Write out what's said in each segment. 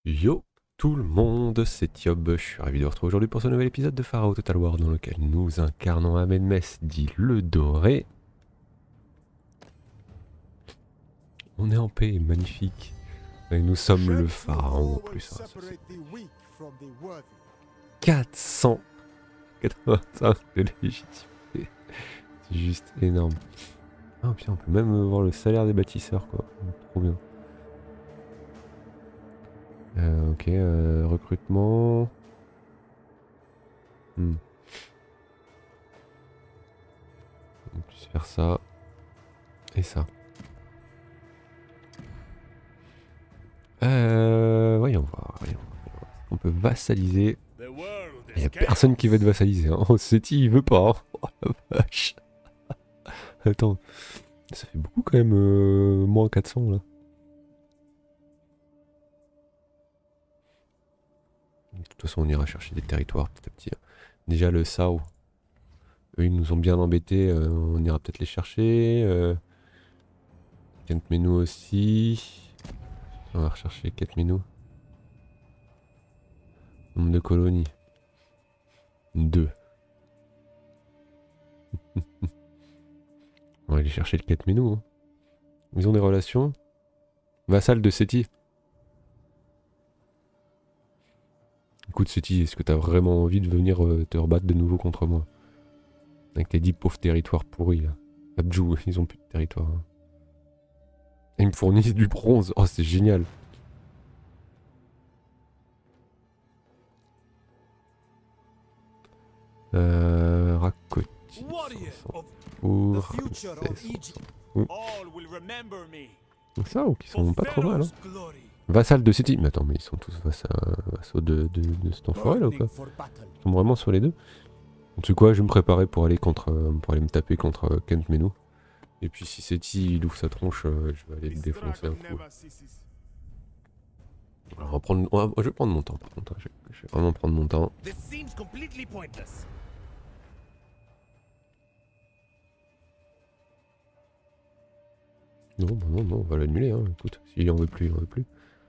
Yo tout le monde, c'est Yob, je suis ravi de vous retrouver aujourd'hui pour ce nouvel épisode de Pharaoh Total War dans lequel nous incarnons Ahmed dit le Doré. On est en paix, magnifique. Et nous sommes le pharaon en plus. Hein, 485 de légitimité. C'est juste énorme. Ah putain, on peut même voir le salaire des bâtisseurs quoi. Trop bien. Ok, recrutement. On peut faire ça. Et ça. Voyons voir. On peut vassaliser. Il n'y a personne qui veut être vassalisé. Hein. Oh, Seti, il veut pas. Hein. Oh la vache. Attends. Ça fait beaucoup quand même. Moins 400 là. De toute façon, on ira chercher des territoires petit à petit. Déjà, le Sao. Eux, ils nous ont bien embêtés. On ira peut-être les chercher. Kentmenu aussi. On va rechercher Kentmenu. Nombre de colonies. 2. On va aller chercher le Kentmenu. Hein. Ils ont des relations. Vassal de Seti. Écoute Seti, est-ce que t'as vraiment envie de venir te rebattre de nouveau contre moi? Avec tes 10 pauvres territoires pourris là. Abjou, ils ont plus de territoire. Hein. Et ils me fournissent du bronze. Oh, c'est génial. Rakoti. Pour ça, ou qui sont pas trop mal. Hein. Vassal de City. Mais attends, mais ils sont tous vassaux de cet enfoiré là ou quoi? Ils sont vraiment sur les deux. Tu sais quoi, je vais me préparer pour aller me taper contre Kentmenu. Et puis si Seti il ouvre sa tronche, je vais aller le défoncer un coup. Alors, je vais prendre mon temps par contre. Hein. Je vais vraiment prendre mon temps. Non, bah non, on va l'annuler. Hein. Écoute, s'il en veut plus, il en veut plus.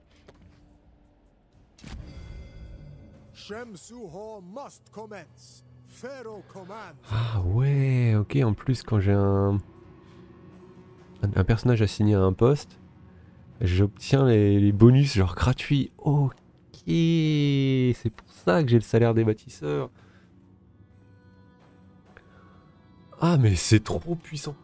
Ah ouais, ok, en plus quand j'ai un personnage assigné à un poste, j'obtiens les bonus genre gratuits. Ok, c'est pour ça que j'ai le salaire des bâtisseurs. Ah mais c'est trop puissant.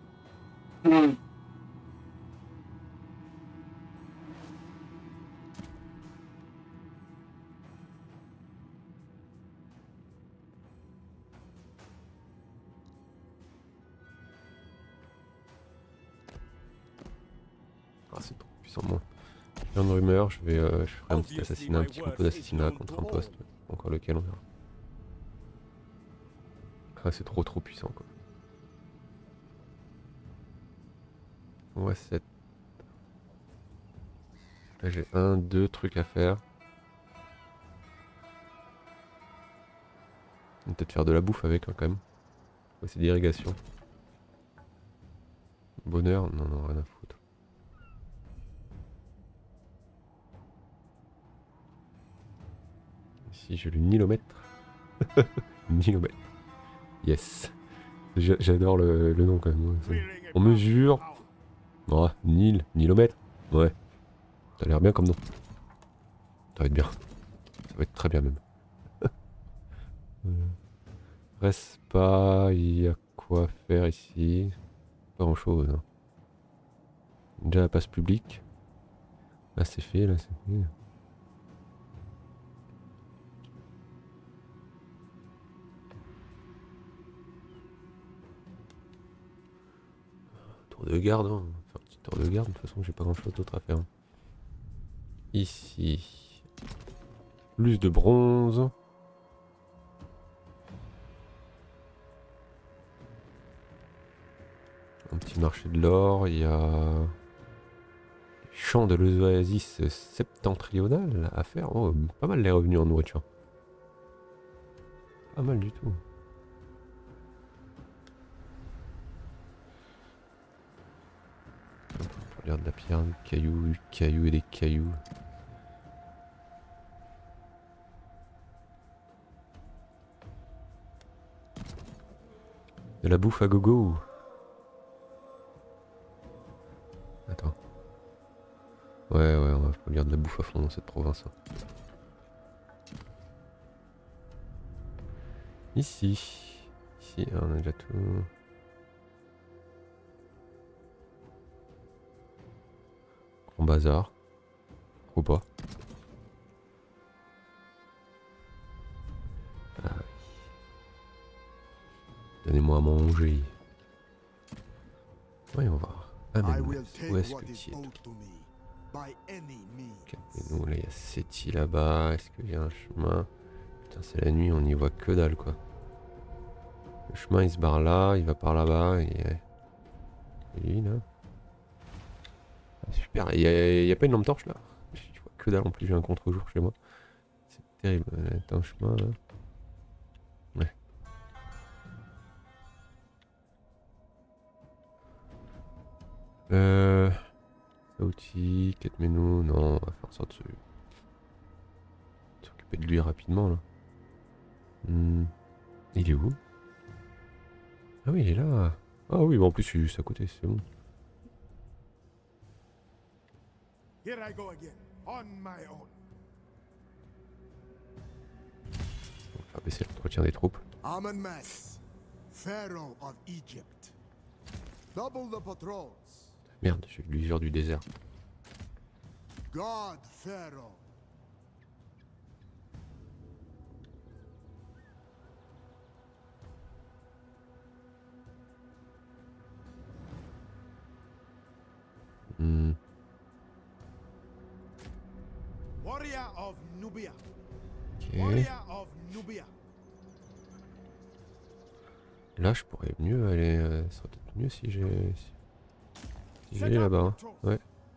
Ah c'est trop puissant moi. Je viens de rumeur, je ferai un petit assassinat, un petit complot d'assassinat contre un poste. Encore lequel on verra. Ah c'est trop puissant quoi. Ouais 7. Là j'ai 1, 2 trucs à faire. On va peut-être faire de la bouffe avec hein, quand même. Ouais, c'est d'irrigation. Bonheur, non, rien à foutre. Ici j'ai le nilomètre. Nilomètre. Yes. J'adore le nom quand même. On mesure. Oh, nilomètre. Ouais. Ça a l'air bien comme nom. Ça va être bien. Ça va être très bien même. Reste pas, il y a quoi faire ici. Pas grand chose. Hein. Déjà la passe publique. Là c'est fait, là c'est fait. Tour de garde, hein. Enfin, un petit tour de garde, de toute façon j'ai pas grand chose d'autre à faire. Ici. Plus de bronze. Un petit marché de l'or, il y a... Champ de l'oasis septentrional à faire. Oh, pas mal les revenus en nourriture. Pas mal du tout. Regarde la pierre, cailloux et des cailloux. la bouffe à gogo. Attends. Ouais, on va lire de la bouffe à fond dans cette province. Hein. Ici, on a déjà tout. Grand bazar. Ou pas. Ah. Donnez-moi à manger. Voyons voir. Amène-moi. Où est-ce que tu es? Calmez-nous, là il y a Seti là-bas. Est-ce qu'il y a un chemin? Putain, c'est la nuit, on n'y voit que dalle quoi. Le chemin il se barre là, il va par là-bas. Et lui là. Ah, super, il y a pas une lampe torche là? Je vois que dalle en plus, j'ai un contre-jour chez moi. C'est terrible, t'as un chemin là. Ouais. Outil, quête menu, non, on va faire ça de s'occuper de lui rapidement là. Il est où? Ah oui, il est là. Ah oui, bon, en plus, je suis juste à côté, c'est bon. On va baisser l'entretien des troupes. Merde, j'ai l'usure du désert. Okay. Là, je pourrais mieux aller. Ça serait peut-être mieux si j'ai. Si j'allais là-bas. Hein. Ouais.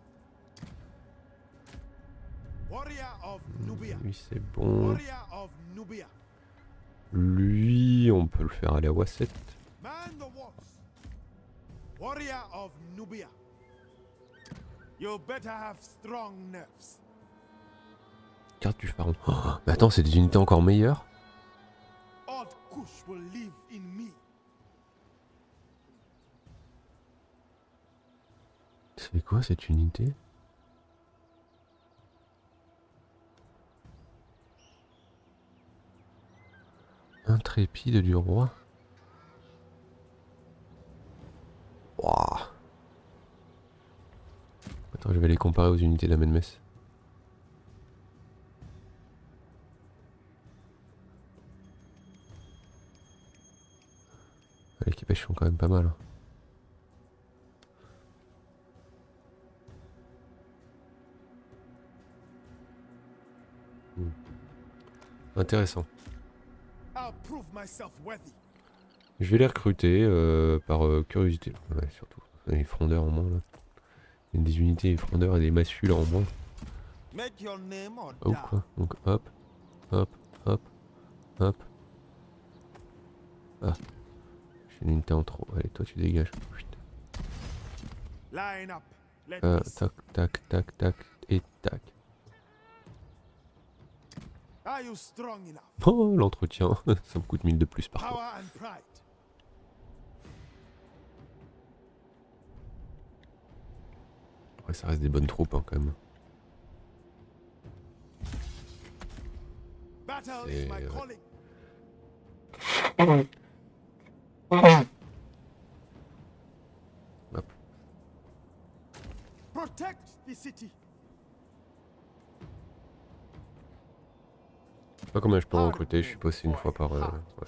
Lui, c'est bon. Lui, on peut le faire aller à Wasset. Carte du pharaon. Oh, mais attends, c'est des unités encore meilleures. C'est quoi cette unité? Intrépide du roi. Waouh. Attends, je vais les comparer aux unités d'Amenmess. Les équipages sont quand même pas mal. Intéressant. Je vais les recruter par curiosité. Ouais, surtout. Les frondeurs en moins là. Il y a des unités, des frondeurs et des massules en moins. Oh quoi. Donc hop, hop, hop, hop. Ah. J'ai une unité en trop. Allez, toi tu dégages. Tac, tac, tac, tac et tac. Oh, l'entretien, ça me coûte 1000 de plus par contre. Après, ça reste des bonnes troupes hein, quand même. Hop. Protect the city. Je sais pas combien je peux en recruter, je suis passé une fois par... ouais.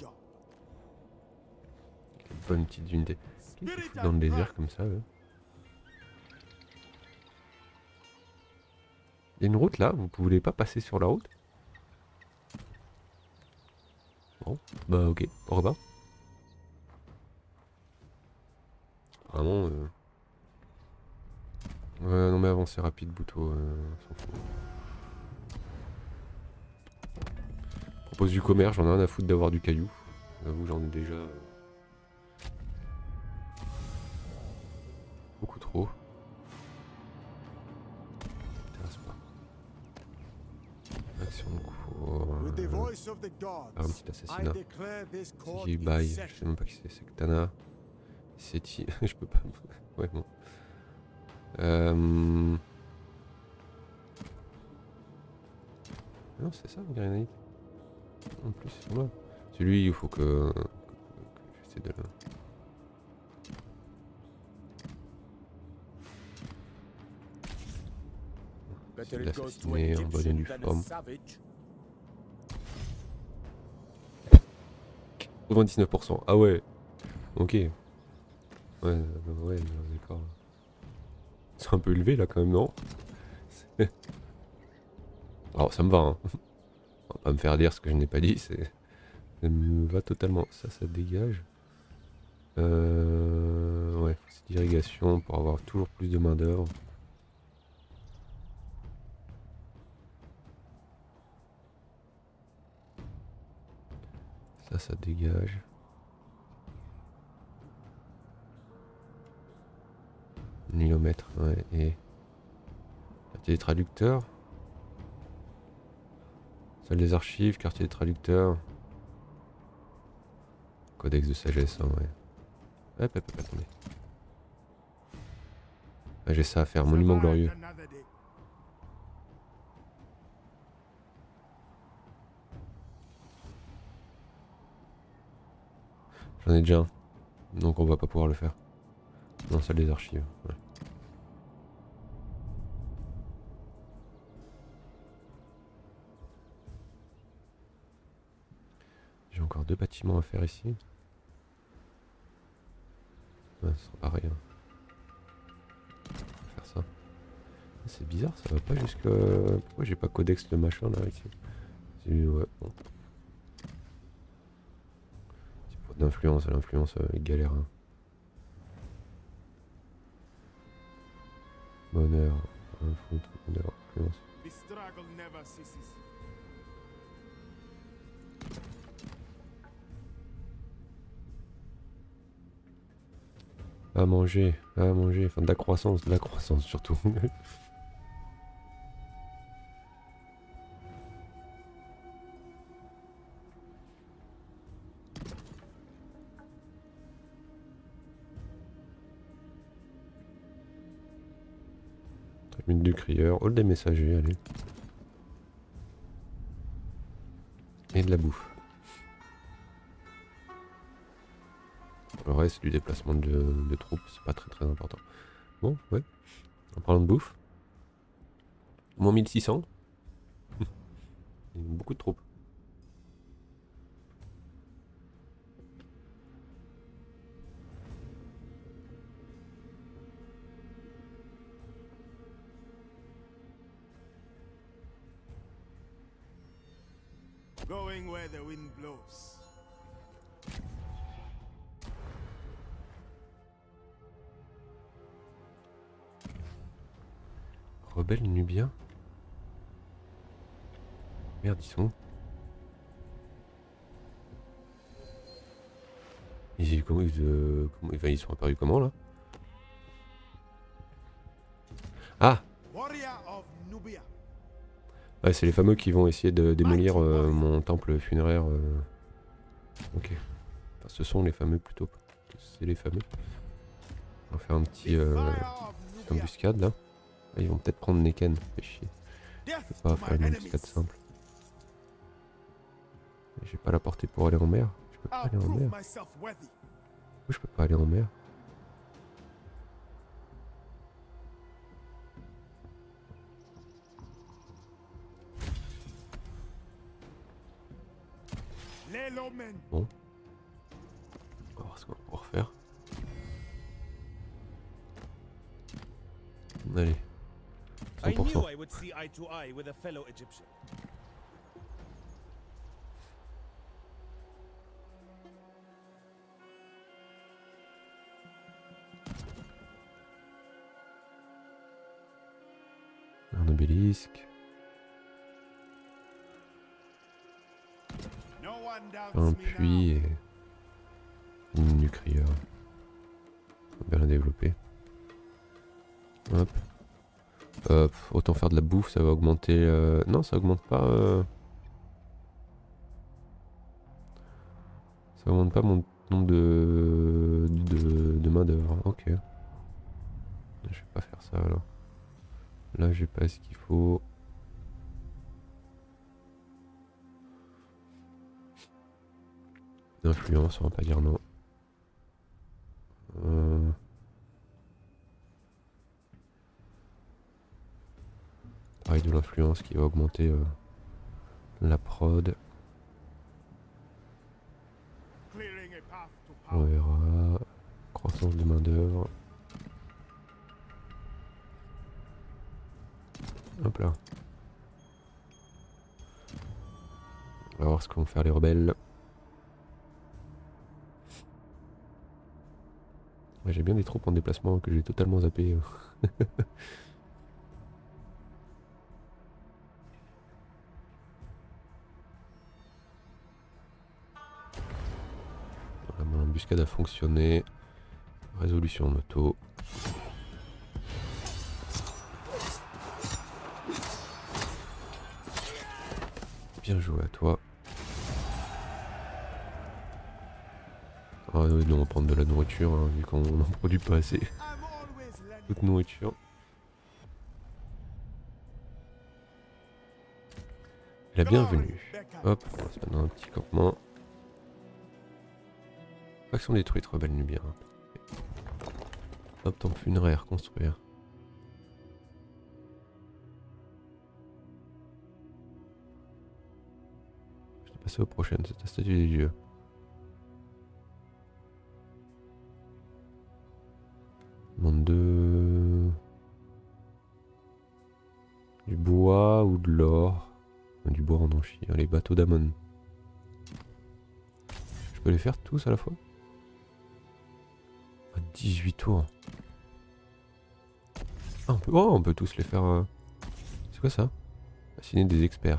Une bonne petite unité. Qu'est-ce qu'ils foutent dans le désert comme ça eux? Il y a une route là, vous pouvez pas passer sur la route? Bon, bah ok, au revoir. Vraiment... Ouais, non mais avancez rapide, Bouto, on s'en fout. Propose du commerce, j'en ai rien à foutre d'avoir du caillou. J'avoue, j'en ai déjà... beaucoup trop. Ça m'intéresse pas. Action de cours. Un petit assassinat. Si bye, je sais même pas qui c'est. Sectana. Seti. Je peux pas. Ouais, bon. Non, c'est ça, Grenade. En plus, ils sont là. C'est lui, il faut que j'essaie de le. C'est de l'assassiner en bonne et due forme. 99%. Ah ouais. Ok. Ouais, d'accord. C'est un peu élevé là quand même, non? Alors ça me va, hein. On va pas me faire dire ce que je n'ai pas dit, ça me va totalement. Ça dégage. Ouais, c'est d'irrigation pour avoir toujours plus de main d'œuvre. Ça dégage. Nilomètre, ouais, et quartier des traducteurs. Salle des archives, quartier des traducteurs. Codex de sagesse, hein, ouais. Hop, attendez. Ah, j'ai ça à faire, monument glorieux. J'en ai déjà un, donc on va pas pouvoir le faire. Non, salle des archives, ouais. J'ai encore 2 bâtiments à faire ici. Ouais, ce sera pareil. Hein. On va faire ça. C'est bizarre, ça va pas jusque. Pourquoi j'ai pas codex le machin là ici? Ouais, bon. Petit point d'influence, l'influence galère. Hein. Bonheur, bonheur, influence. À manger, enfin de la croissance surtout. Tribune du crieur, hall des messagers, allez. Et de la bouffe. Le reste, du déplacement de troupes, c'est pas très important. Bon, ouais. En parlant de bouffe. Moins 1600. Il y a beaucoup de troupes. Going where the wind blows. Rebelle nubien. Merde, ils sont où? Ils sont apparus comment là? Ah! Ouais, c'est les fameux qui vont essayer de démolir mon temple funéraire. Ok. Enfin, ce sont les fameux plutôt. C'est les fameux. On va faire un petit petite embuscade là. Ah, ils vont peut-être prendre Neken. Fait chier. Je peux pas faire une embuscade simple. J'ai pas la portée pour aller en mer. Je peux pas aller en mer. Pourquoi je peux pas aller en mer? Bon. On va voir ce qu'on va pouvoir faire. Allez. 100%. Un obélisque. Un puits et une nucléaire. Bien la développer. Hop. Autant faire de la bouffe, ça va augmenter... Non, ça augmente pas... Ça augmente pas mon nombre de main d'œuvre. Ok. Je vais pas faire ça alors. Là, j'ai pas ce qu'il faut. Influence, on va pas dire non. Pareil de l'influence qui va augmenter la prod. On verra. Croissance de main d'œuvre. Hop là. On va voir ce que vont faire les rebelles. Ouais, j'ai bien des troupes en déplacement que j'ai totalement zappé. Voilà, mon embuscade a fonctionné. Résolution en auto. Bien joué à toi. Ah oui, non, on va prendre de la nourriture, hein, vu qu'on n'en produit pas assez. Toute nourriture. La bienvenue. Hop, on va se mettre dans un petit campement. Faction détruite, rebelle nubien. Hop, temple funéraire, construire. Je vais passer aux prochaines, c'est la statue des dieux. Demande du bois ou de l'or. Du bois en enchie. Allez, bateau d'Amon. Je peux les faire tous à la fois? 18 tours. Ah, on peut tous les faire. C'est quoi ça? Assigner des experts.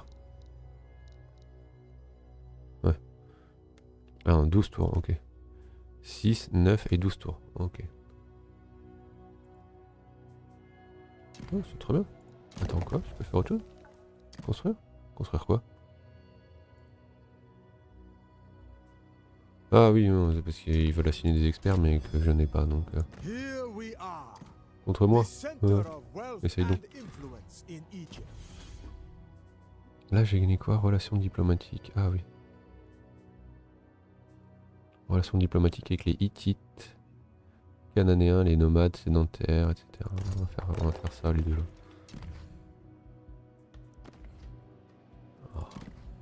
Ouais. Ah, 12 tours, ok. 6, 9 et 12 tours. Ok. Oh, c'est très bien. Attends, quoi? Je peux faire autre chose? Construire? Construire quoi? Ah oui, non, c'est parce qu'ils veulent assigner des experts, mais que je n'ai pas, donc... Contre moi? Essaye donc. Là, j'ai gagné quoi? Relations diplomatiques. Ah oui. Relations diplomatiques avec les Hittites, Cananéens, les nomades, sédentaires, etc. On va faire ça, les deux là. Oh.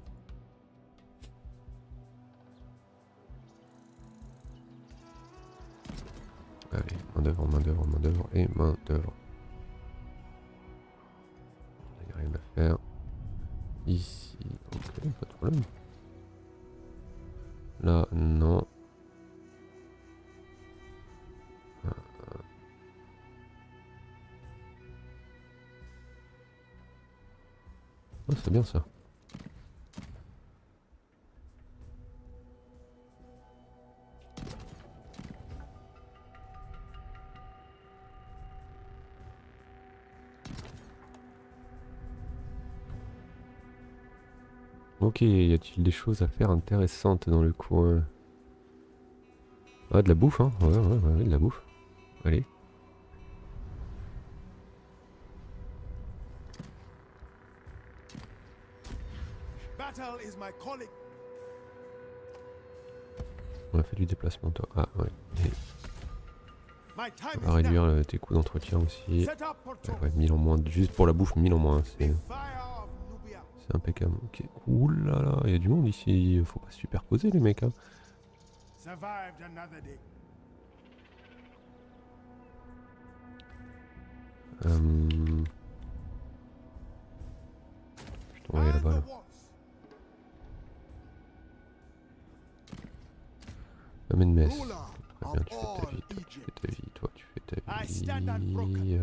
Allez, main d'œuvre, main d'œuvre, main d'œuvre et main d'œuvre. Il n'y a rien à faire. Ici, ok, pas de problème. Là, non. Oh, c'est bien ça. Ok, y a-t-il des choses à faire intéressantes dans le coin? Ah, de la bouffe, hein? Ouais, de la bouffe. Allez. On a fait du déplacement, toi. Ah, ouais. Et on va réduire tes coûts d'entretien aussi. Ouais, 1000 en moins. Juste pour la bouffe, 1000 en moins. C'est impeccable. Ok. Ouh là là, il y a du monde ici. Faut pas se superposer, les mecs. Hein. Je t'envoie là-bas. Là. Amène Metz. Très bien, tu fais ta vie, toi, tu fais ta vie, toi, tu fais ta vie.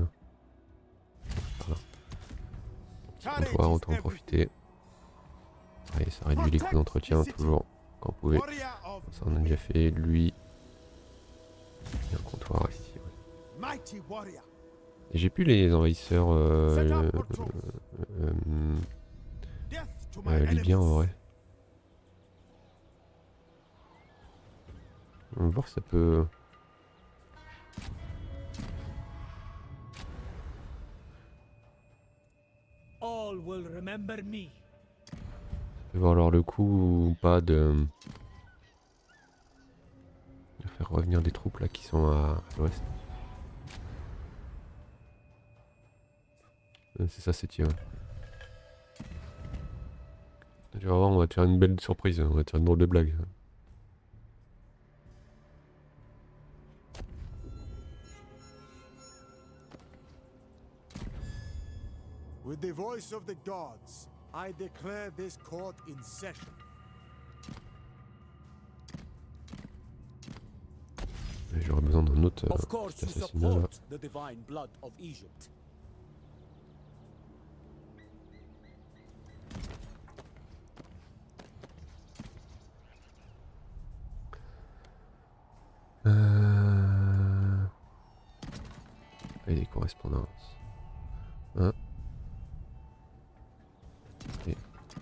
Voilà. Petit comptoir, autant en profiter. Allez, ça réduit les coûts d'entretien, toujours, quand vous pouvez. Ça, on a déjà fait. Lui. Il y a un comptoir ici. Ouais. Et j'ai plus les envahisseurs Death to my libyens en enemies. vrai. On va voir si ça peut... All will remember me. Ça peut valoir le coup ou pas de faire revenir des troupes là qui sont à l'ouest. C'est ça, c'est tiré. Tu vas voir, on va te faire une belle surprise, on va te faire une drôle de blague. With the voice of the gods, I declare this court in session. J'aurais besoin d'un autre Of course petit you assassinat là. support the divine blood of Egypt. Et des correspondances. Hein. Ok.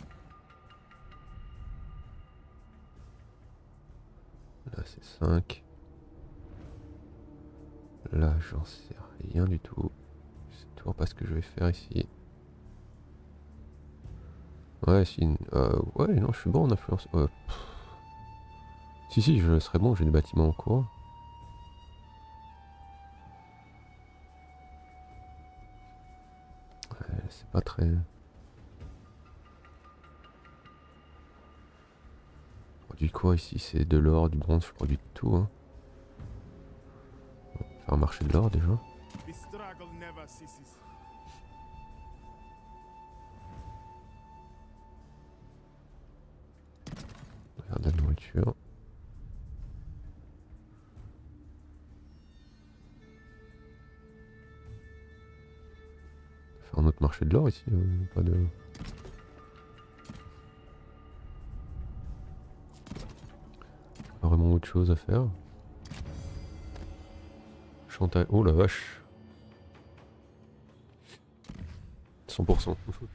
Là c'est 5. Là j'en sais rien du tout. C'est toujours pas ce que je vais faire ici. Ouais, si. Ouais, non, je suis bon en influence. Si, je serais bon, j'ai des bâtiments en cours. Ouais, c'est pas très. Je produis quoi ici? C'est de l'or, du bronze, je produis de tout. Hein. On va faire un marché de l'or déjà. The struggle never ceases. On va faire de la nourriture. On va faire un autre marché de l'or ici. Pas de. Pas vraiment autre chose à faire. Chantal. Oh la vache. 100%.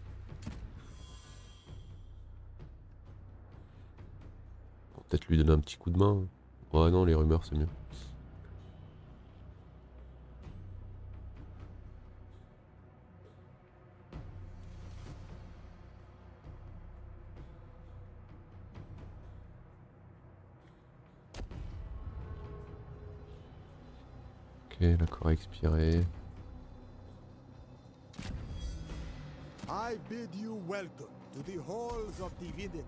Peut-être lui donner un petit coup de main. Ouais non, les rumeurs c'est mieux. Ok, l'accord a expiré. I bid you welcome to the halls of divinity.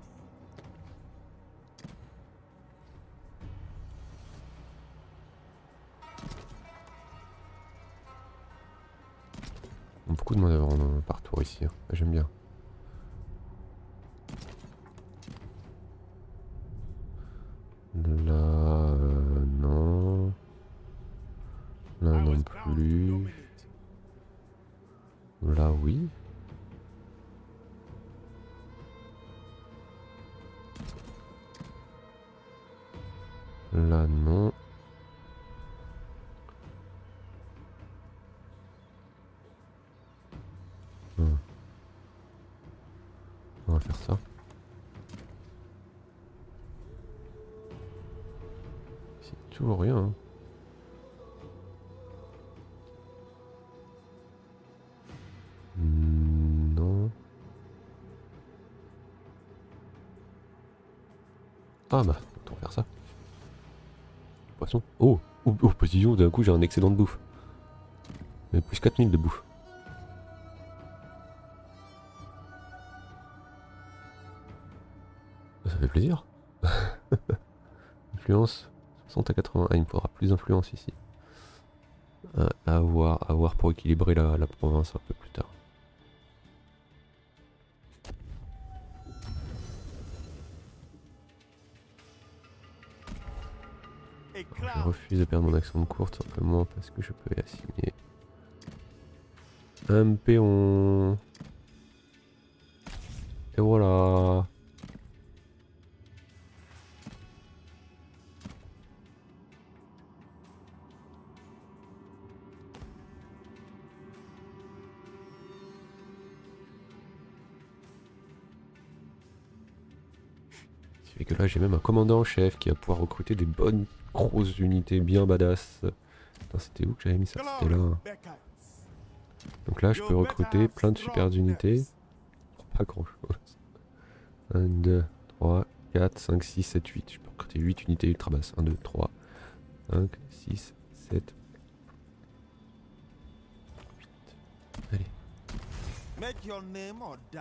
Beaucoup de main d'œuvre par tour ici. Hein. J'aime bien. Là, non. Là I non was bound to plus. dominate. Là oui. Là non. On va faire ça. C'est toujours rien. Hein. Non. Ah bah, autant faire ça. Poisson. Oh, précision, d'un coup j'ai un excédent de bouffe. Plus 4000 de bouffe. Ça fait plaisir. Influence 60 à 80. Ah, il me faudra plus d'influence ici. À voir pour équilibrer la province un peu plus tard. Je refuse de perdre mon action de courte simplement parce que je peux y assimiler un péon. Et voilà. qui fait que là j'ai même un commandant en chef qui va pouvoir recruter des bonnes grosses unités bien badass. Putain, c'était où que j'avais mis ça? C'était là. Donc là je peux recruter plein de super unités. Pas grand chose. 1, 2, 3, 4, 5, 6, 7, 8. Je peux recruter 8 unités ultra basses. 1, 2, 3, 5, 6, 7, 8. Allez. Make your name or die.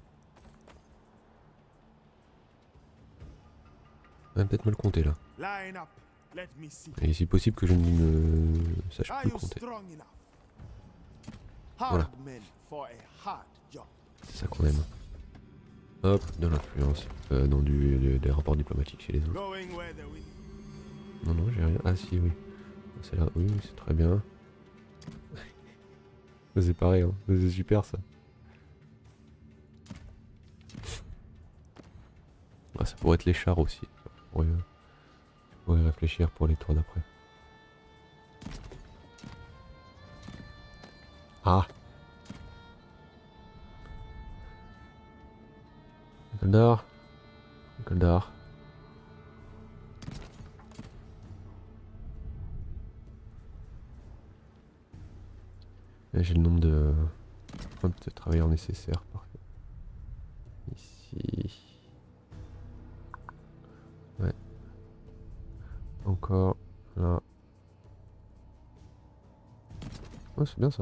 On va peut-être me le compter là. Line up. Let me see. Et c'est possible que je ne sache Are plus you compter. strong enough? Voilà. Hard men for a hard job. C'est ça qu'on aime. Hop, de l'influence. Non, des rapports diplomatiques chez les autres. Going where the wind. Non, non, j'ai rien. Ah si, oui. C'est là, oui, c'est très bien. C'est pareil, hein. C'est super ça. Ah, ça pourrait être les chars aussi. Je pourrais réfléchir pour les tours d'après. Ah! Goldar. Goldar. J'ai le nombre de travailleurs nécessaires. Parfait. Ici. Ouais. Encore. Là. Ouais, c'est bien ça.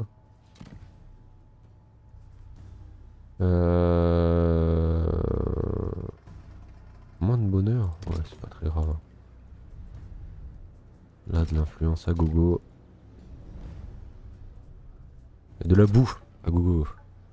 Moins de bonheur. Ouais, c'est pas très grave. Là, de l'influence à gogo. Et de la boue à gogo.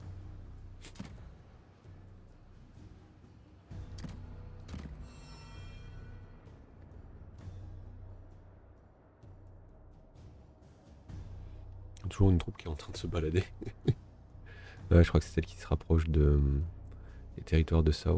Toujours une troupe qui est en train de se balader. Ouais, je crois que c'est celle qui se rapproche des territoires de Sao.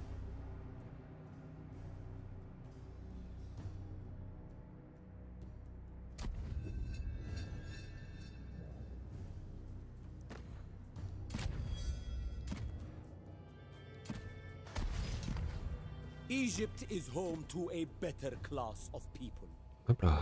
Egypt is home to a better class of people. Hop là.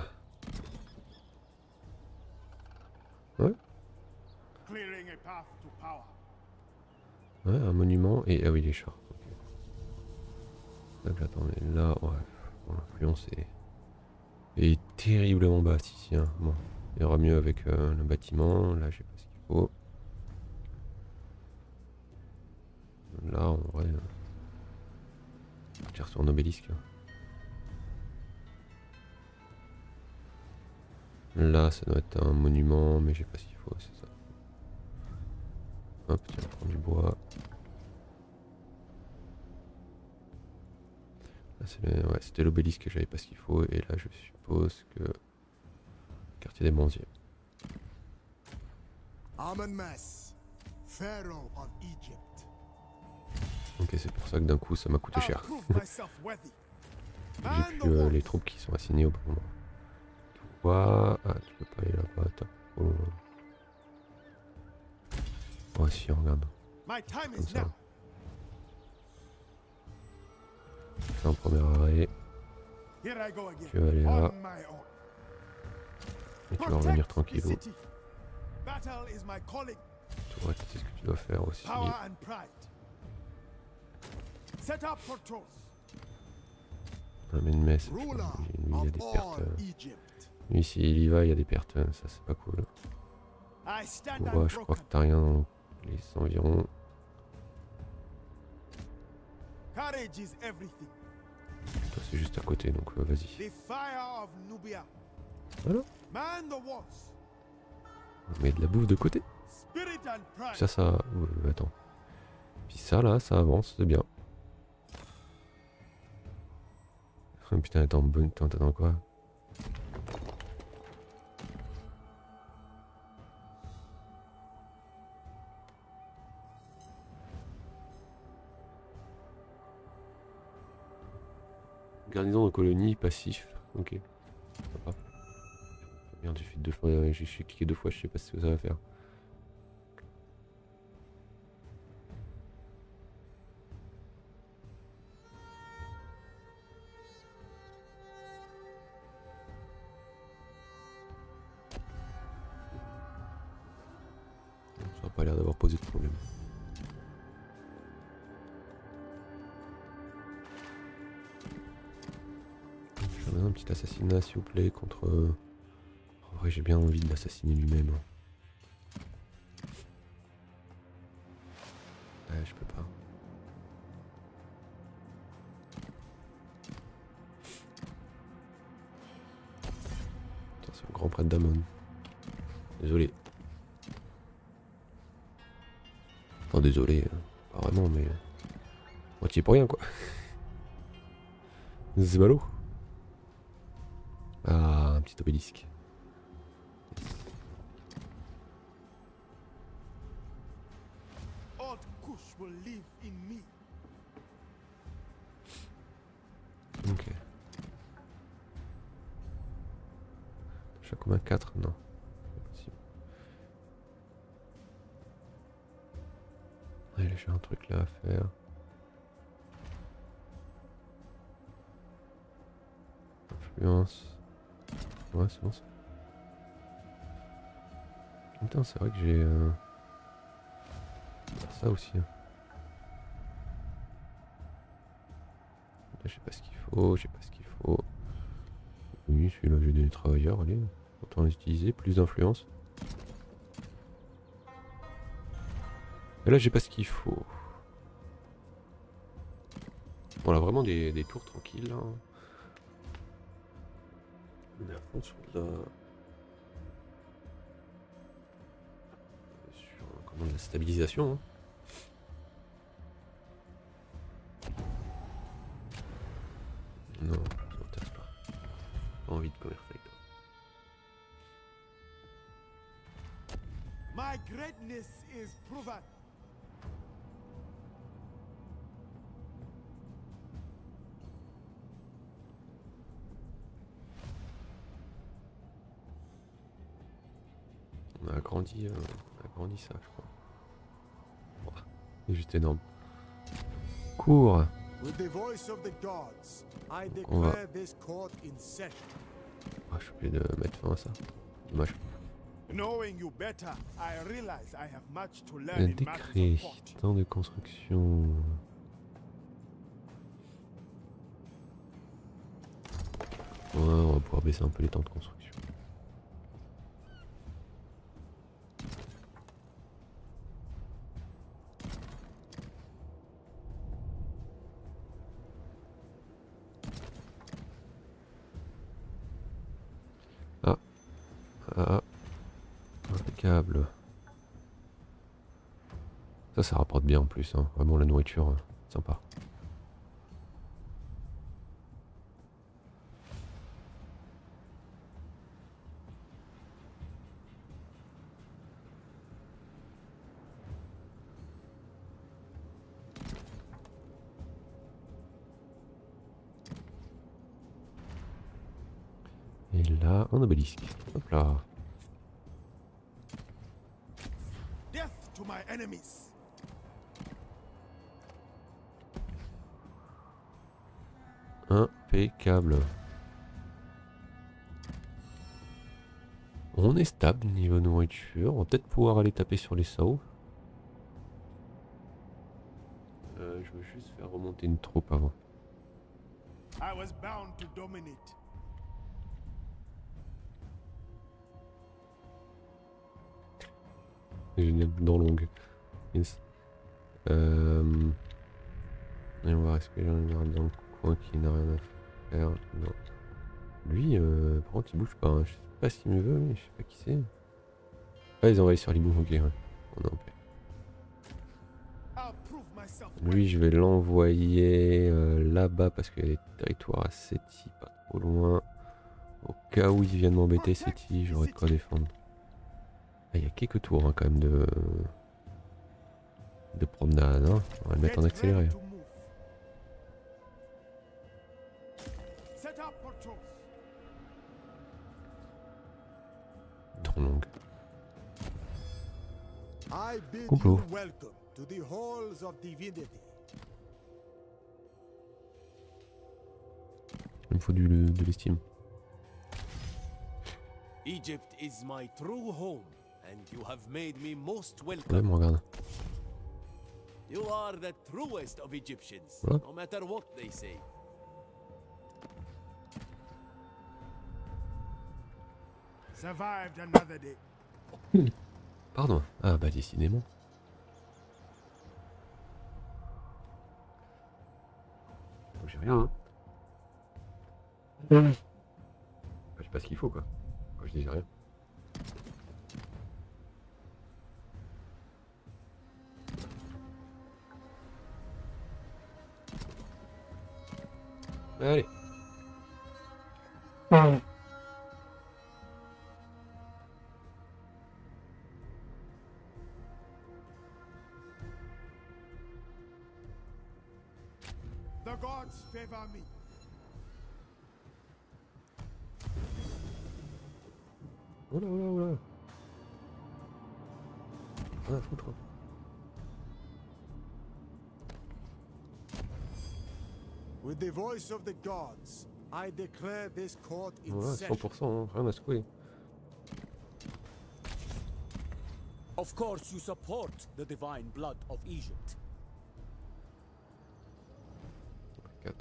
Ouais. Clearing a path to power. Ouais, un monument et... Ah oui, les chars. Okay. Donc attends, mais là, ouais. Bon, l'influence est terriblement basse ici. Hein. Bon, il y aura mieux avec le bâtiment. Là, j'ai pas ce qu'il faut. Là, en vrai... tire sur un obélisque. Là, ça doit être un monument, mais j'ai pas ce qu'il faut, c'est ça. Hop, tiens, on prend du bois. Ouais, c'était l'obélisque que j'avais pas ce qu'il faut, et là, je suppose que... Quartier des bronziers. Amenmess, Pharaoh of Egypt. Ok, c'est pour ça que d'un coup, ça m'a coûté cher. J'ai plus les troupes qui sont assignées au bon moment. Toi... Ah, tu peux pas aller là-bas, t'as trop loin. Oh si, regarde. Comme ça. Fais un premier arrêt. Tu vas aller là. Et tu vas revenir tranquillou. Toi, tu sais ce que tu dois faire aussi. Amène Metz. Lui, il y a des pertes. Lui, s'il y va, il y a des pertes. Ça, c'est pas cool. Ouais, je crois que t'as rien dans les environs. Toi, c'est juste à côté, donc vas-y. Voilà. On met de la bouffe de côté. Ça... attends. Puis ça, là, ça avance, c'est bien. Oh, putain, attends, t'attends quoi? Garnison de colonie, passif. Ok. Sympa. Merde, j'ai fait 2 fois, j'ai cliqué 2 fois, je sais pas ce que ça va faire. pas l'air d'avoir posé de problème. J'aimerais un petit assassinat s'il vous plaît contre... En vrai j'ai bien envie de l'assassiner lui-même. Ouais, je peux pas. C'est le grand prêtre d'Amon. Désolé. Enfin désolé, pas vraiment mais... moitié pour rien quoi. C'est ballot. Ah, un petit obélisque. Old Kush will live in me. Ok. Je suis à combien? 4? Non. C'est possible. Allez, j'ai un truc là à faire. Influence. Ouais, c'est bon ça. Putain, c'est vrai que j'ai... ça aussi. Hein. Là, je sais pas ce qu'il faut, je sais pas ce qu'il faut. Oui, celui-là, j'ai des travailleurs, allez. Autant les utiliser, plus d'influence. Et là, j'ai pas ce qu'il faut. Voilà, vraiment des tours tranquilles là. On est à fond sur de la... sur comment, de la stabilisation. Hein. Non, ça m'intéresse pas. Pas envie de commercer avec toi. My greatness is proven. On a agrandi ça, je crois. Wow, c'est juste énorme. Cours. With the voice of the gods, I On va... declare this court in session. Ah, je suis obligé de mettre fin à ça. Dommage. Knowing you better, I realize I have much to learn Un in matters décret. of court. Temps de construction. Ouais, on va pouvoir baisser un peu les temps de construction. Ah. Ah. Impeccable. Ça rapporte bien en plus. Hein. Vraiment la nourriture, sympa. Et là, un obélisque. Hop là. Death to my enemies. Impeccable. On est stable niveau nourriture. On va peut-être pouvoir aller taper sur les SAO. Je veux juste faire remonter une troupe avant. I was bound to dominate. Génial, dans longue. Yes. Et on va respirer dans le coin qui n'a rien à faire. Non. Lui, par contre, il bouge pas. Hein. Je sais pas s'il me veut, mais je sais pas qui c'est. Ah, ils ont envoyé sur l'hibou. Ok, ouais. On est en paix. Lui, je vais l'envoyer là-bas parce qu'il y a des territoires à Seti, pas trop loin. Au cas où ils viennent m'embêter, Seti, j'aurai de quoi défendre. Ah, il y a quelques tours hein, quand même de promenade. Hein. On va le mettre en accéléré. Trop longue. Complot. To the halls of divinity. Il me faut de l'estime. Egypt is my true home, and you have made me most Ouais, welcome. me regarde. You are the truest of Egyptians, Voilà. no matter what they say. Survived another day. Pardon. Ah bah décidément. J'ai rien, hein. Enfin, j'ai pas ce qu'il faut, quoi. Quand je dis j'ai rien. Allez. The gods favor me. Oula, oula, oula. Rien à foutre. Hein. With the voice of the gods, I declare this court in Voilà, session. 100%, hein. Rien à secouer. Of course, you support the divine blood of Egypt. 4.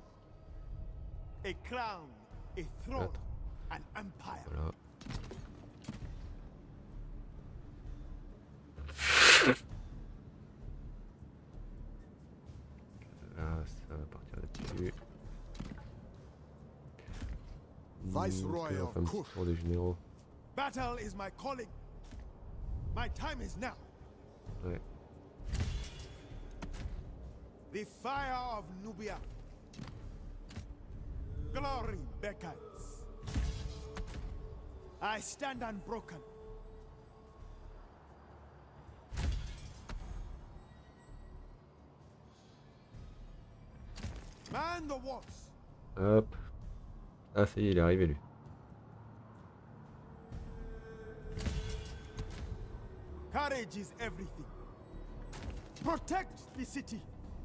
A crown, a throne, an empire. Voilà. Là, ça va partir là-dessus. Viceroy of un petit Kush. tour des généraux. Battle is my calling. My time is now. Ouais. The fire of Nubia. Glory beckons. I stand unbroken. Man the walls. Hop. Ah, ça y est, il est arrivé, lui. Courage is everything. Protect the city.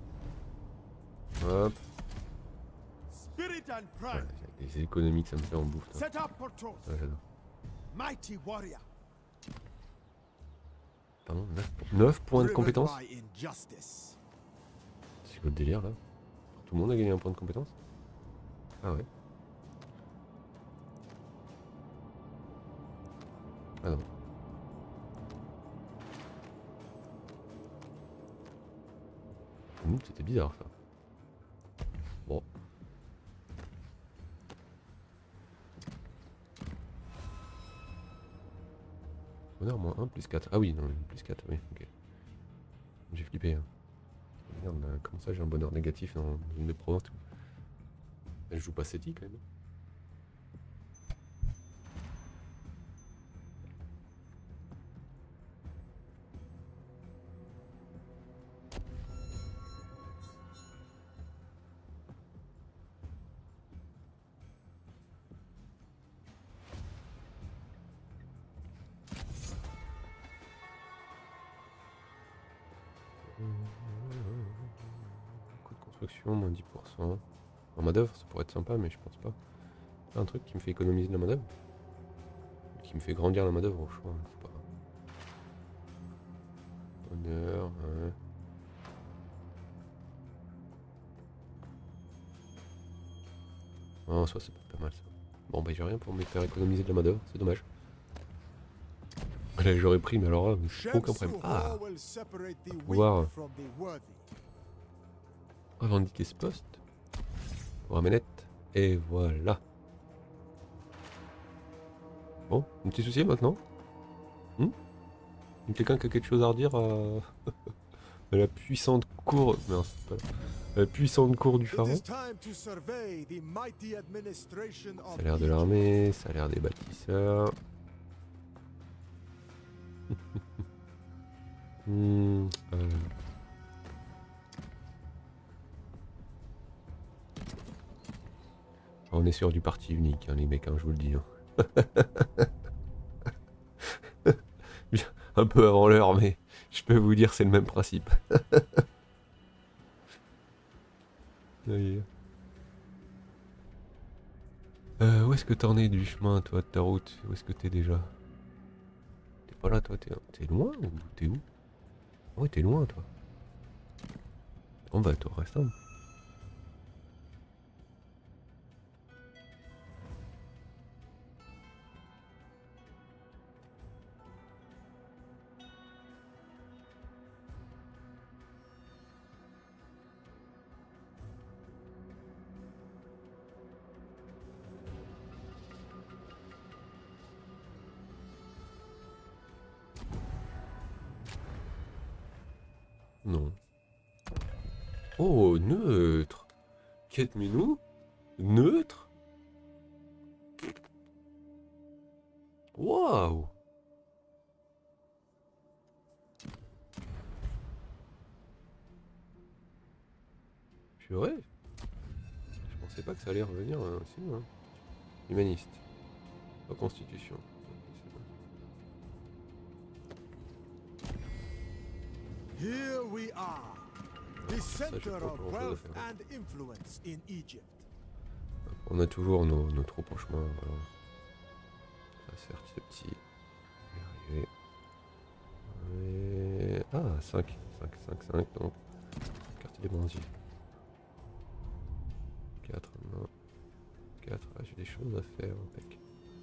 Hop. Spirit and Ouais, pride. les économies que ça me fait en bouffe. Là. Set up patrols. Ouais, j'adore. Mighty warrior. Pardon, 9 points de Driven compétence. by injustice. C'est quoi le délire là? Tout le monde a gagné un point de compétence? Ah ouais. Ah non. C'était bizarre ça. Bon. Honneur moins 1 plus 4. Ah oui, non, plus 4, oui, ok. J'ai flippé. Hein. Merde, comment ça j'ai un bonheur négatif dans une des provinces? Elle joue pas Seti quand même. Coût de construction, moins 10%. En main d'œuvre, ça pourrait être sympa, mais je pense pas. Un truc qui me fait économiser de la main d'œuvre. Qui me fait grandir la main d'œuvre, au choix. C'est pas... Honneur, ouais. Oh, ça c'est pas mal ça. Bon bah j'ai rien pour me faire économiser de la main d'œuvre, c'est dommage. Là j'aurais pris, mais alors là, aucun problème. Ah, pouvoir revendiquer ce poste. Pour Amenet. Et voilà. Bon, un petit souci maintenant. Quelqu'un qui a quelque chose à redire à la puissante cour. Non, c'est pas là. La puissante cour du pharaon. Ça a l'air de l'armée, ça a l'air des bâtisseurs. On est sur du parti unique, hein, les mecs, hein, je vous le dis. Hein. Un peu avant l'heure, mais je peux vous dire c'est le même principe. Où est-ce que t'en es du chemin, toi, de ta route? Où est-ce que t'es déjà? T'es pas pas là, toi. T'es loin ou t'es où? Ouais, t'es loin, toi. Bon bah, toi, reste un. Non. Oh, neutre. Quête menu. Neutre. Waouh. Purée. Je pensais pas que ça allait revenir aussi loin. Humaniste. Pas constitution. Here we are, the center pas of grand-chose à wealth faire. and influence in Egypt. On a toujours nos troupes en chemin. Voilà. Ça va se faire petit à petit. On va y arriver. Et... Ah, 5. 5. Donc, quartier des bronziers. 4. Non. 4. Ah, j'ai des choses à faire. Impec.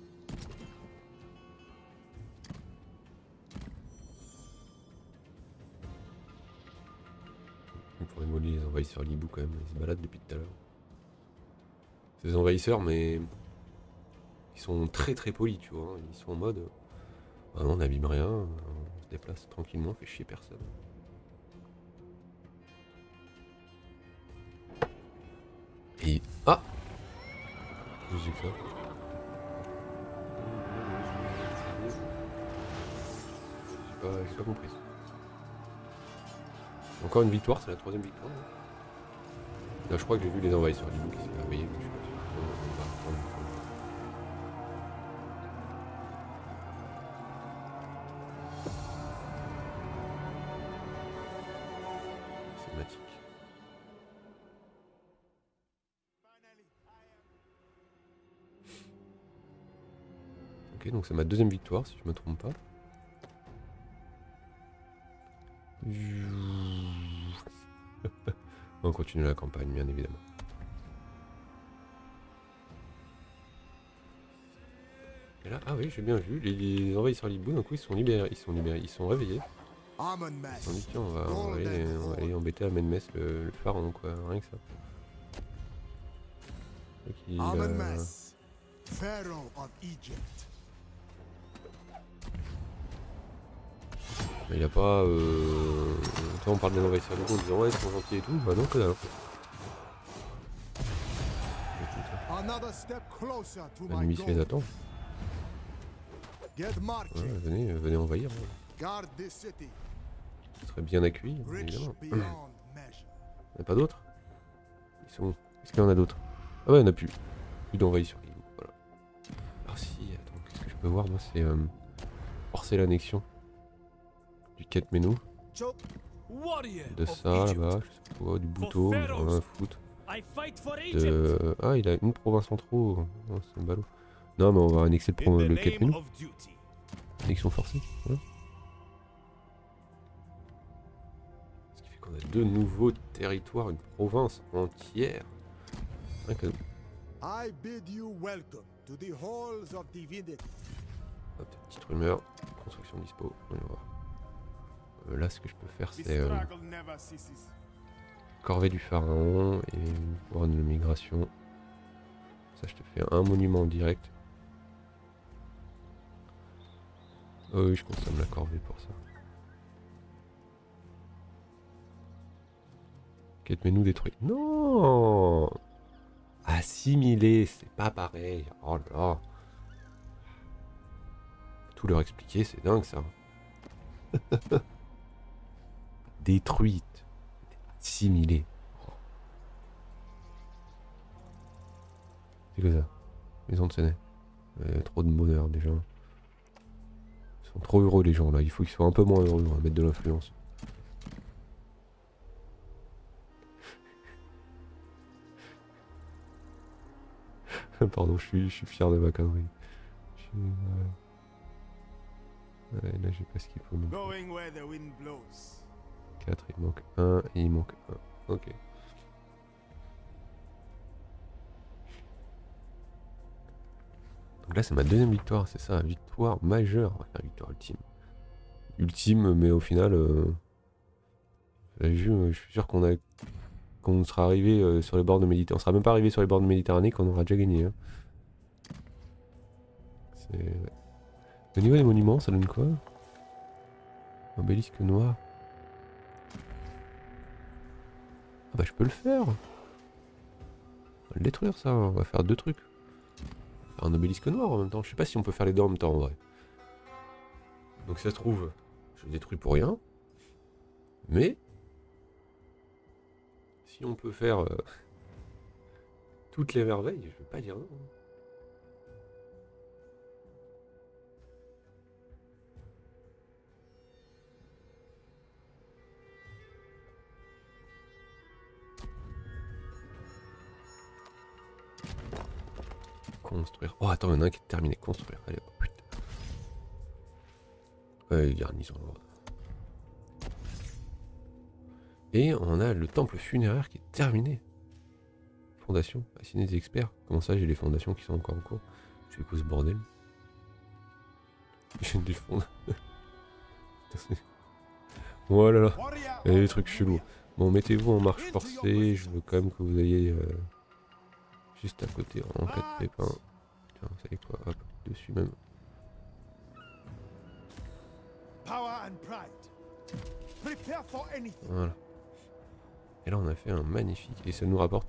Il faudrait moller les envahisseurs Libou quand même. Ils se baladent depuis tout à l'heure. C'est des envahisseurs, mais ils sont très polis, tu vois. Ils sont en mode. Ah non, on n'abîme rien. On se déplace tranquillement, on fait chier personne. Et. Ah! Je sais que ça. J'ai pas compris. Encore une victoire, c'est la 3ème victoire. Hein. Là, je crois que j'ai vu les envahisseurs Libou qui s'est réveillé, mais je suis pas sûr. On va reprendre une fois. Cinématique. Ok, donc c'est ma 2ème victoire, si je me trompe pas. On continue la campagne, bien évidemment. Et là, ah oui, j'ai bien vu, les envahisseurs Libou, d'un coup, ils sont libérés, ils sont réveillés. Ils se sont dit, tiens, on va aller embêter Amenmes, le pharaon, quoi, rien que ça. Amenmes, Pharaoh of Egypt. Mais il a pas. Toi, on parle des envahisseurs Libou en disant, ouais, ils sont gentils et tout, bah non, que dalle. L'ennemi se les attend. Ouais, venez envahir. Hein. Ce serait bien accueilli, évidemment. Il n'y en a pas d'autres? Ils sont où? Est-ce qu'il y en a d'autres? Ah ouais, il n'y en a plus. Plus d'envahisseurs Libou, voilà. Ah si, attends, qu'est-ce que je peux voir moi? C'est forcer l'annexion du quête menu. De ça là-bas, je sais pas quoi, du bouton, j'en ai un foot. Ah, il a une province en trop. Oh, c'est un ballot. Non, mais on va annexer le quête menu. Annexion forcée, voilà. Ce qui fait qu'on a 2 nouveaux territoires, une province entière. Un cadeau. I bid you welcome to the halls of divinity. Hop, petite rumeur, construction dispo, on va voir. Là, ce que je peux faire, c'est corvée du pharaon et une couronne de migration. Ça, je te fais un monument direct. Oh oui, je consomme la corvée pour ça. Quête menu détruit. Non! Assimiler, c'est pas pareil. Oh là là. Tout leur expliquer, c'est dingue ça. Détruite. Assimilée. C'est quoi ça? Maison de Séné. Trop de bonheur déjà. Ils sont trop heureux les gens là. Il faut qu'ils soient un peu moins heureux. On va mettre de l'influence. Pardon, je suis fier de ma connerie. Ouais, là j'ai pas ce qu'il faut non plus. Going where the wind blows. 4, il manque 1 et il manque 1. Ok. Donc là c'est ma deuxième victoire, c'est ça, victoire majeure. On va faire victoire ultime. Ultime, mais au final, je suis sûr qu'on sera arrivé sur les bords de Méditerranée. On sera même pas arrivé sur les bords de Méditerranée qu'on aura déjà gagné. Hein. Au niveau des monuments, ça donne quoi? Obélisque noir. Ah bah je peux le faire. On va le détruire ça, on va faire deux trucs. Un obélisque noir en même temps. Je sais pas si on peut faire les deux en même temps en vrai. Donc si ça se trouve, je le détruis pour rien. Mais si on peut faire toutes les merveilles, je vais pas dire non. Construire. Oh attends, il y en a un qui est terminé. Construire. Allez, oh putain. Garnison. Et on a le temple funéraire qui est terminé. Fondation. Assigner des experts. Comment ça, j'ai les fondations qui sont encore en cours? Je fais quoi ce bordel? J'ai des fondations. Oh là là. Il y a des trucs chelous. Bon, mettez-vous en marche forcée. Je veux quand même que vous ayez juste à côté en cas de pépin. Tiens, vous savez quoi? Hop, dessus même. Voilà. Et là, on a fait un magnifique. Et ça nous rapporte.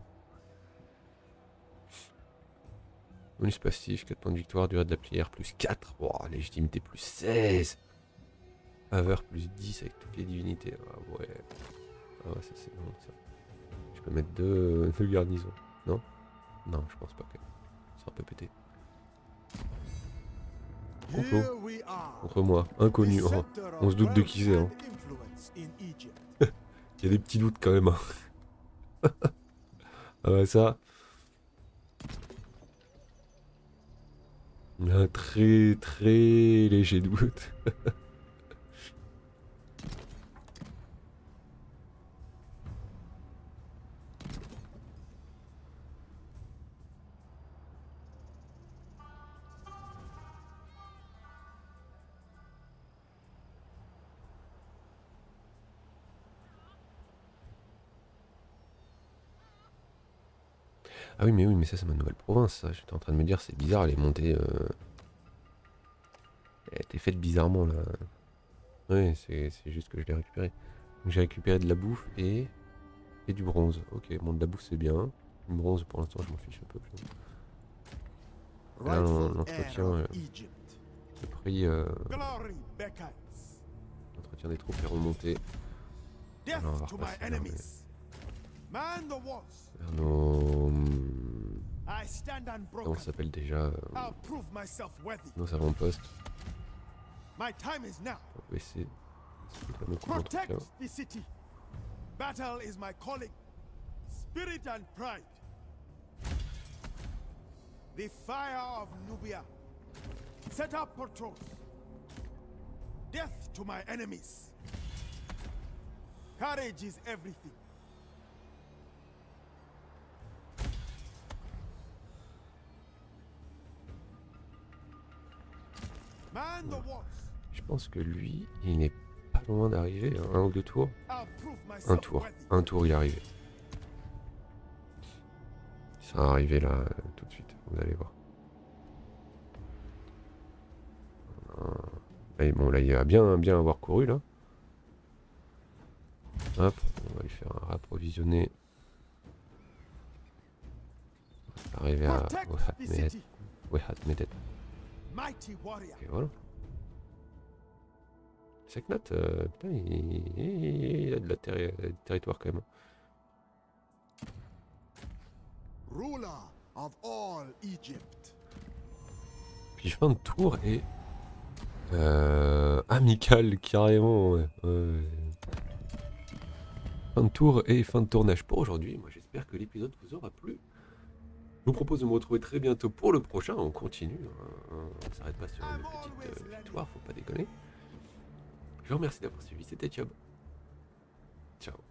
Bonus passif, 4 points de victoire, durée de la prière plus 4. Oh, légitimité plus 16. Faveur plus 10 avec toutes les divinités. Ah ouais. Ah ouais, ça c'est bon ça. Je peux mettre deux garnisons. Non? Non, je pense pas que. Ça sera un peu pété. Complot. Contre moi. Inconnu. Oh. On se doute de qui c'est. Hein. Il y a des petits doutes quand même. Hein. Ah ouais, ça. Un très très léger doute. Ah oui, mais ça c'est ma nouvelle province, ça. J'étais en train de me dire, c'est bizarre, elle est montée... Elle a été faite bizarrement, là. Oui, c'est juste que je l'ai récupéré. Donc j'ai récupéré de la bouffe et du bronze. Ok, bon, de la bouffe c'est bien. Du bronze, pour l'instant, je m'en fiche un peu. Là, l'entretien... le prix... l'entretien des troupes est remonté. Alors, on va repasser vers nos... Comment ça s'appelle déjà nos avant-postes. On va essayer de mettre l'entretien. Battle is my calling, spirit and pride. The fire of Nubia. Set up patrols. Death to my enemies. Courage is everything. Man the walls. Je pense que lui, il n'est pas loin d'arriver, un ou deux tours. Un tour il est arrivé. Ça va arriver là tout de suite, vous allez voir. Et bon là il va bien avoir couru là. Hop, on va lui faire un rapprovisionner. Arriver à Wehat-Medet. Et voilà. Seknat, putain, il a de la territoire quand même. Ruler of all Egypt. Puis fin de tour et amical carrément. Ouais. Fin de tour et fin de tournage pour aujourd'hui. Moi j'espère que l'épisode vous aura plu. Je vous propose de me retrouver très bientôt pour le prochain. On continue. On ne s'arrête pas sur une petite victoire, faut pas déconner. Je vous remercie d'avoir suivi. C'était Chob. Ciao.